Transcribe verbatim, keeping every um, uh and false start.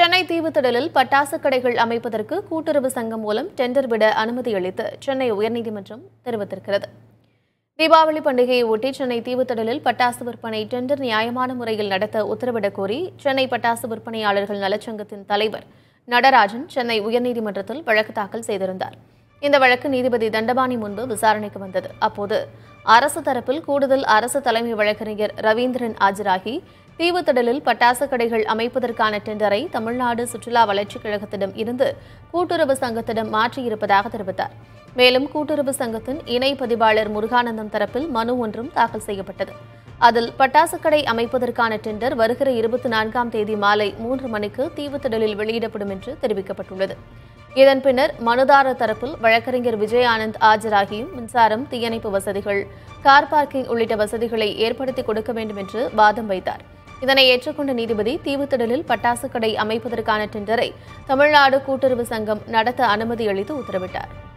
சென்னை தீவுத்திடலில் பட்டாசு கடைகள் அமைப்பதற்கு கூட்டுறவு சங்கம் மூலம் டெண்டர் விட அனுமதி அளித்து சென்னை உயர்நீதிமன்றம் தெரிவித்திருக்கிறது. தீபாவளி பண்டிகையை ஒட்டி சென்னை தீவுத்திடலில் பட்டாசு விற்பனை டெண்டர் நியாயமான முறையில் நடத்த உத்தரவிடக் கோரி சென்னை பட்டாசு விற்பனையாளர்கள் நலச்சங்கத்தின் தலைவர் நடராஜன் சென்னை உயர்நீதிமன்றத்தில் வழக்கு தாக்கல் செய்திருந்தார். இந்த வழக்கு நீதிபதி தண்டபாணி முன்பு விசாரணைக்கு வந்தது. அப்போது அரசு தரப்பில் கூடுதல் அரசு தலைமை வழக்கறிஞர் ரவீந்திரன் ஆஜராகி தீவுத்திடலில் பட்டாசு கடைகள் அமைப்பதற்கான டெண்டரை தமிழ்நாடு சுற்றுலா வளர்ச்சிக் கழகத்திடம் இருந்து கூட்டுறவு சங்கத்திடம் மாற்றியிருப்பதாக தெரிவித்தார். மேலும் கூட்டுறவு சங்கத்தின் இணை பதிவாளர் முருகானந்தம் தரப்பில் மனு ஒன்றும் தாக்கல் செய்யப்பட்டது. அதில் பட்டாசு கடை அமைப்பதற்கான டெண்டர் வருகிற இருபத்தி நான்காம் தேதி மாலை மூன்று மணிக்கு தீவுத்திடலில் வெளியிடப்படும் என்று தெரிவிக்கப்பட்டுள்ளது. இதன் பின்னர் மனுதாரர் தரப்பில் வழக்கறிஞர் விஜய் ஆனந்த் ஆஜராகியும் மின்சாரம், தீயணைப்பு வசதிகள், கார் பார்க்கிங் உள்ளிட்ட வசதிகளை ஏற்படுத்தி கொடுக்க வேண்டும் என்று வாதம் வைத்தார். இதனை ஏற்றுக்கொண்ட நீதிபதி தீவுத்திடலில் பட்டாசு கடை அமைப்பதற்கான டெண்டரை தமிழ்நாடு கூட்டுறவு சங்கம் நடத்த அனுமதி அளித்து உத்தரவிட்டார்.